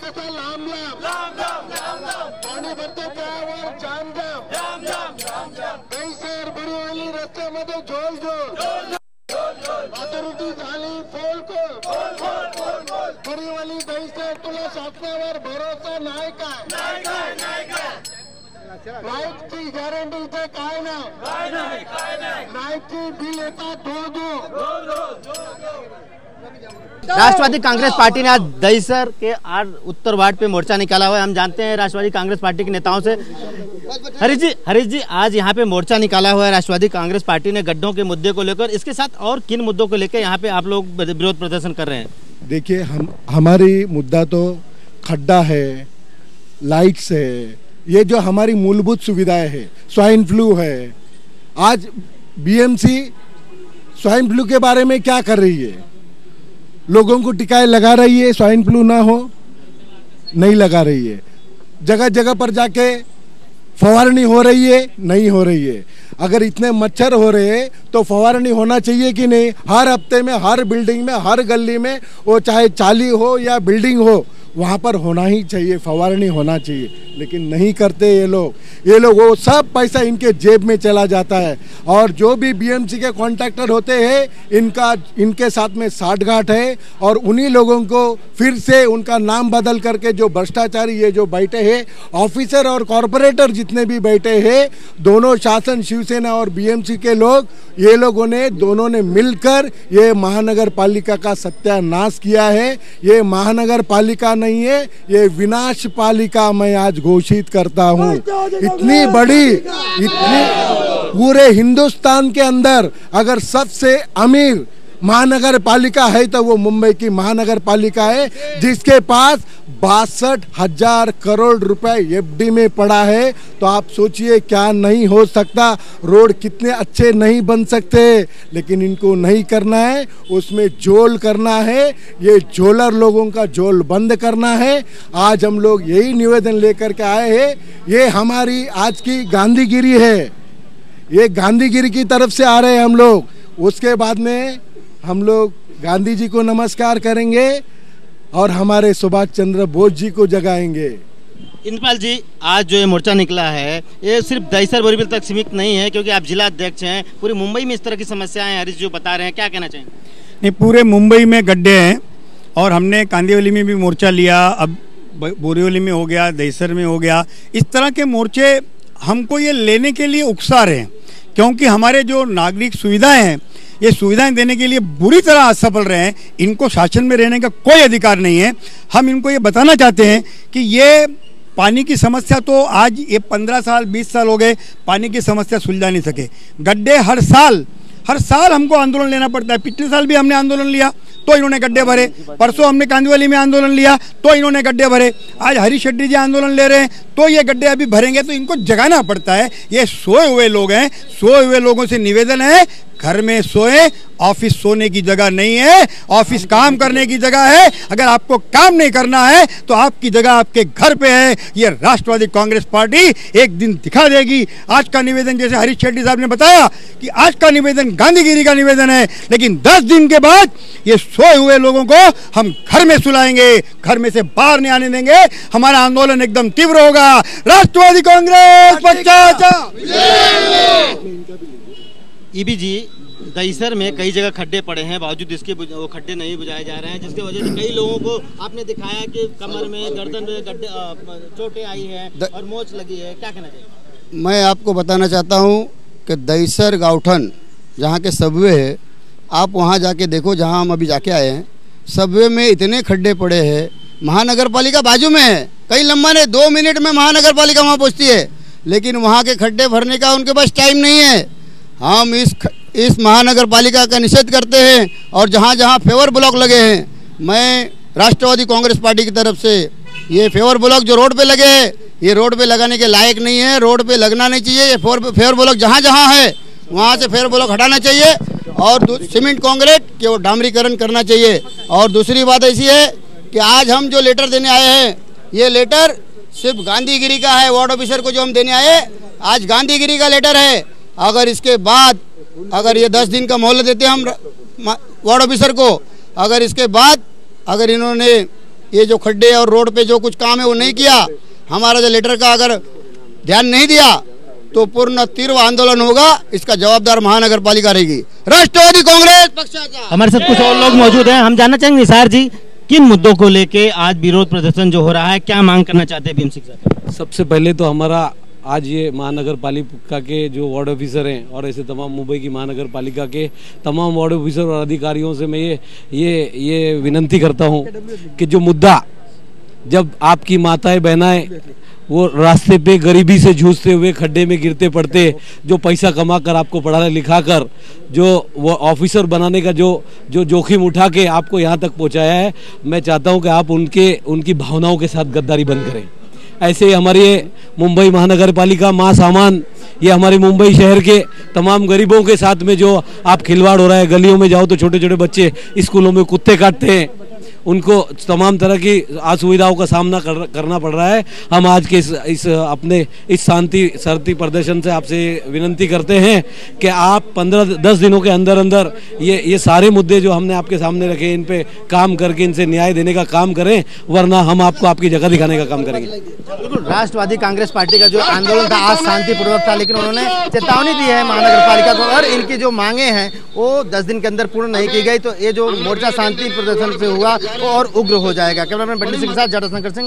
कसा लांब लांब पाणी भरते त्यावर जाम दहीसर बुरीवाली रस्त्यामध्ये झोल अथॉरिटी झाली फोल बुरीवाली दहीसर तुला शासनावर भरोसा नाही काय लाईटची गॅरंटीचं काय नाही लाईटची बिल येतात दो राष्ट्रवादी कांग्रेस पार्टी ने आज दहीसर के 8 उत्तर वार्ड पे मोर्चा निकाला हुआ है। हम जानते हैं राष्ट्रवादी कांग्रेस पार्टी के नेताओं से। हरीश जी आज यहाँ पे मोर्चा निकाला हुआ है राष्ट्रवादी कांग्रेस पार्टी ने गड्ढों के मुद्दे को लेकर, इसके साथ और किन मुद्दों को लेकर यहाँ पे आप लोग विरोध प्रदर्शन कर रहे हैं? देखिए, हमारी मुद्दा तो खड्डा है, लाइट्स है, ये जो हमारी मूलभूत सुविधाएं है, स्वाइन फ्लू है। आज बीएमसी स्वाइन फ्लू के बारे में क्या कर रही है? लोगों को टिकाए लगा रही है, स्वाइन फ्लू ना हो नहीं लगा रही है। जगह जगह पर जाके फवारनी हो रही है, नहीं हो रही है। अगर इतने मच्छर हो रहे हैं तो फवारनी होना चाहिए कि नहीं? हर हफ्ते में, हर बिल्डिंग में, हर गली में, वो चाहे चाली हो या बिल्डिंग हो, वहाँ पर होना ही चाहिए, फवारनी होना चाहिए। लेकिन नहीं करते ये लोग वो सब पैसा इनके जेब में चला जाता है। और जो भी बीएमसी के कॉन्ट्रैक्टर होते हैं इनके साथ में साठगांठ है। और उन्हीं लोगों को फिर से उनका नाम बदल करके जो भ्रष्टाचारी ये जो बैठे हैं, ऑफिसर और कॉरपोरेटर जितने भी बैठे हैं, दोनों शासन शिवसेना और बीएमसी के लोग, ये लोगों ने दोनों ने मिलकर ये महानगर पालिका का सत्यानाश किया है। ये महानगर पालिका नहीं है, ये विनाश पालिका मैं आज घोषित करता हूँ। इतनी बड़ी, इतनी पूरे हिंदुस्तान के अंदर अगर सबसे अमीर महानगर पालिका है तो वो मुंबई की महानगर पालिका है, जिसके पास 62,000 करोड़ रुपए एफडी में पड़ा है। तो आप सोचिए क्या नहीं हो सकता। रोड कितने अच्छे नहीं बन सकते, लेकिन इनको नहीं करना है, उसमें जोल करना है। ये जोलर लोगों का जोल बंद करना है। आज हम लोग यही निवेदन लेकर के आए हैं। ये हमारी आज की गांधीगिरी है, ये गांधीगिरी की तरफ से आ रहे हैं हम लोग। उसके बाद में हम लोग गांधी जी को नमस्कार करेंगे और हमारे सुभाष चंद्र बोस जी को जगाएंगे। इंद्रपाल जी, आज जो ये मोर्चा निकला है ये सिर्फ दहीसर बोरीवली तक सीमित नहीं है, क्योंकि आप जिला अध्यक्ष हैं। पूरी मुंबई में इस तरह की समस्याएं हरीश जी बता रहे हैं, क्या कहना चाहेंगे? नहीं, पूरे मुंबई में गड्ढे हैं और हमने कांदिवली में भी मोर्चा लिया, अब बोरीवली में हो गया, दहीसर में हो गया। इस तरह के मोर्चे हमको ये लेने के लिए उकसा रहे हैं, क्योंकि हमारे जो नागरिक सुविधाएं हैं, ये सुविधाएं देने के लिए बुरी तरह असफल रहे हैं। इनको शासन में रहने का कोई अधिकार नहीं है। हम इनको ये बताना चाहते हैं कि ये पानी की समस्या तो आज ये 15 साल 20 साल हो गए, पानी की समस्या सुलझा नहीं सके। गड्ढे हर साल हमको आंदोलन लेना पड़ता है। पिछले साल भी हमने आंदोलन लिया तो इन्होंने गड्ढे भरे, परसों हमने कांदिवली में आंदोलन लिया तो इन्होंने गड्ढे भरे, आज हरीश शेट्टी जी आंदोलन ले रहे हैं तो ये गड्ढे अभी भरेंगे। तो इनको जगाना पड़ता है। ये सोए हुए लोग हैं, सोए हुए लोगों से निवेदन है, घर में सोए, ऑफिस सोने की जगह नहीं है, ऑफिस काम करने की जगह है। अगर आपको काम नहीं करना है तो आपकी जगह आपके घर पे है। ये राष्ट्रवादी कांग्रेस पार्टी एक दिन दिखा देगी। आज का निवेदन, जैसे हरीश शेट्टी साहब ने बताया कि आज का निवेदन गांधीगिरी का निवेदन है, लेकिन 10 दिन के बाद ये सोए हुए लोगों को हम घर में सुलाएंगे, घर में से बाहर नहीं आने देंगे। हमारा आंदोलन एकदम तीव्र होगा। राष्ट्रवादी कांग्रेस ईबी जी, दहीसर में कई जगह खड्डे पड़े हैं, बावजूद इसके वो खड्डे नहीं बुझाए जा रहे हैं, जिसकी वजह से कई लोगों को आपने दिखाया कि कमर में, गर्दन में गड्ढे, चोटें आई हैं और मोच लगी है। क्या कहना चाहिए? मैं आपको बताना चाहता हूं कि दहीसर गाउठन जहां के सबवे है, आप वहां जाके देखो, जहां हम अभी जाके आए हैं। सबवे में इतने खड्डे पड़े हैं, महानगर पालिका बाजू में है, कई लंबा नहीं, 2 मिनट में महानगर पालिका वहाँ पहुँचती है, लेकिन वहाँ के खड्डे भरने का उनके पास टाइम नहीं है। हम इस महानगर पालिका का निषेध करते हैं और जहाँ जहाँ फेवर ब्लॉक लगे हैं, मैं राष्ट्रवादी कांग्रेस पार्टी की तरफ से ये फेवर ब्लॉक जो रोड पे लगे हैं, ये रोड पे लगाने के लायक नहीं है, रोड पे लगना नहीं चाहिए। ये फेवर ब्लॉक जहाँ जहाँ है वहाँ से फेवर ब्लॉक हटाना चाहिए और सीमेंट कंक्रीट के वो डामरीकरण करना चाहिए। और दूसरी बात ऐसी है कि आज हम जो लेटर देने आए हैं, ये लेटर सिर्फ गांधीगिरी का है। वार्ड ऑफिसर को जो हम देने आए, आज गांधीगिरी का लेटर है। अगर इसके बाद, अगर ये 10 दिन का मोहलत देते हम वार्ड ऑफिसर को, अगर इसके बाद अगर इन्होंने ये जो खड्डे और रोड पे जो कुछ काम है वो नहीं किया, हमारा जो लेटर का अगर ध्यान नहीं दिया तो पूर्ण तीव्र आंदोलन होगा। इसका जवाबदार महानगर पालिका रहेगी, राष्ट्रवादी कांग्रेस पक्षाचा। हमारे साथ कुछ और लोग मौजूद हैं, हम जानना चाहेंगे निसार जी, किन मुद्दों को लेके आज विरोध प्रदर्शन जो हो रहा है, क्या मांग करना चाहते हैं बीएमसी के साथ? सबसे पहले तो हमारा आज ये महानगर पालिका के जो वार्ड ऑफिसर हैं और ऐसे तमाम मुंबई की महानगर पालिका के तमाम वार्ड ऑफिसर और अधिकारियों से मैं ये विनंती करता हूं कि जो मुद्दा, जब आपकी माताएं बहनाएं वो रास्ते पे गरीबी से जूझते हुए खड्डे में गिरते पड़ते, जो पैसा कमा कर आपको पढ़ा लिखा कर जो वो ऑफिसर बनाने का जो जोखिम उठा के आपको यहाँ तक पहुँचाया है, मैं चाहता हूँ कि आप उनकी भावनाओं के साथ गद्दारी बंद करें। ऐसे ही हमारी मुंबई महानगर पालिका माँ सामान, ये हमारे मुंबई शहर के तमाम गरीबों के साथ में जो आप खिलवाड़ हो रहा है, गलियों में जाओ तो छोटे छोटे बच्चे स्कूलों में कुत्ते काटते हैं, उनको तमाम तरह की असुविधाओं का सामना करना पड़ रहा है। हम आज के इस शांति प्रदर्शन से आपसे विनंती करते हैं कि आप 15-10 दिनों के अंदर अंदर ये सारे मुद्दे जो हमने आपके सामने रखे, इन पे काम करके इनसे न्याय देने का काम करें, वरना हम आपको आपकी जगह दिखाने का काम करेंगे। राष्ट्रवादी कांग्रेस पार्टी का जो आंदोलन था आज शांतिपूर्वक था, लेकिन उन्होंने चेतावनी दी है महानगर पालिका को, और इनकी जो मांगे हैं वो 10 दिन के अंदर पूर्ण नहीं की गई तो ये जो मोर्चा शांति प्रदर्शन से हुआ और उग्र हो जाएगा। कैमरामैन बंटी सिंह के साथ जटा शंकर सिंह।